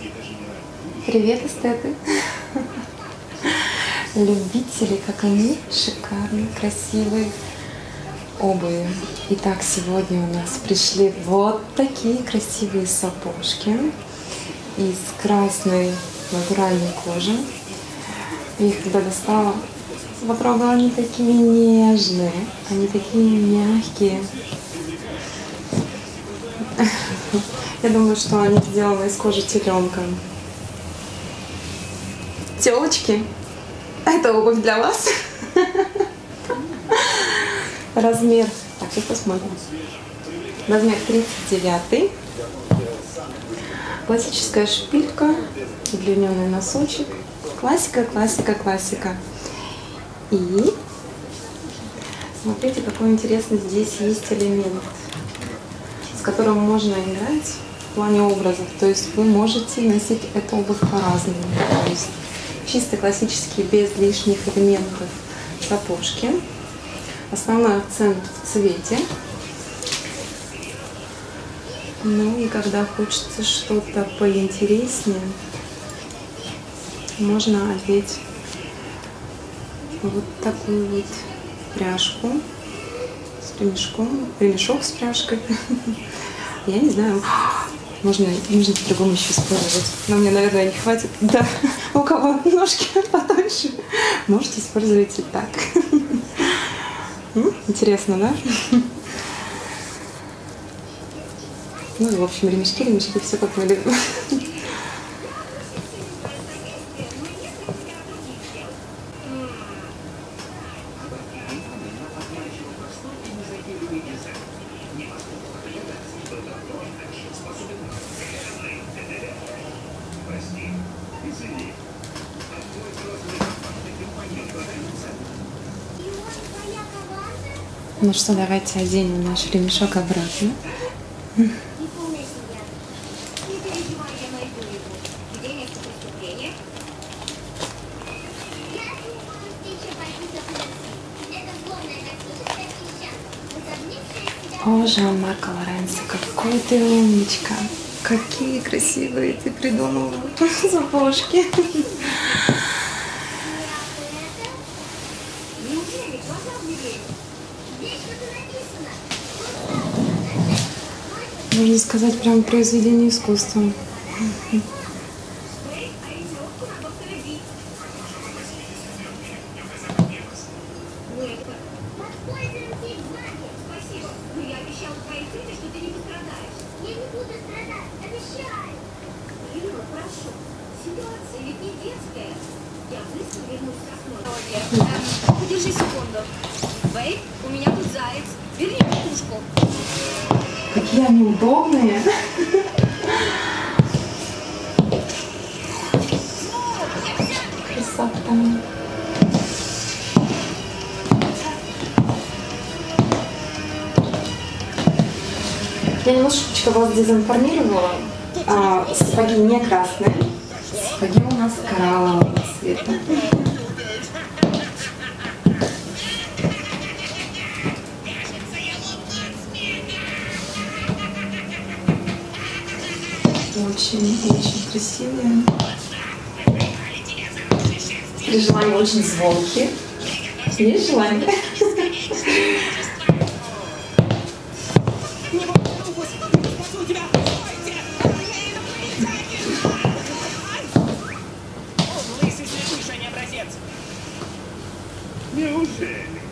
Привет, эстеты! Любители, как они, шикарные, красивые обуви. Итак, сегодня у нас пришли вот такие красивые сапожки из красной натуральной кожи. Я их когда достала, потрогала, они такие нежные, они такие мягкие. Я думаю, что они сделаны из кожи теленка. Телочки, это обувь для вас. Размер, так, сейчас посмотрим. Размер 39. Классическая шпилька, удлиненный носочек. Классика, классика, классика. И смотрите, какой интересный здесь есть элемент, с которым можно играть в плане образов. То есть вы можете носить эту обувь по-разному. То есть чисто классические, без лишних элементов сапожки. Основной акцент в цвете. Ну и когда хочется что-то поинтереснее, можно одеть вот такую вот пряжку с ремешком, ремешок с пряжкой. Я не знаю, можно по-другому еще использовать, но мне, наверное, не хватит. Да, у кого ножки потоньше, можете использовать и так. Интересно, да? Ну и в общем, ремешки, все как мы любим. Ну что, давайте оденем наш ремешок обратно. О, Жан-Марко Лоренцо, какой ты умничка! Какие красивые ты придумала сапожки! Можно сказать, прям произведение искусства. Подержи секунду. Бэй, у меня тут заяц. Верни кукушку. Какие они удобные. Красота. Я немножечко вас дезинформировала. Сапоги не красные. Сапоги у нас кораллового цвета. Очень красивые. При желании очень звонкие. Есть желание? Неужели?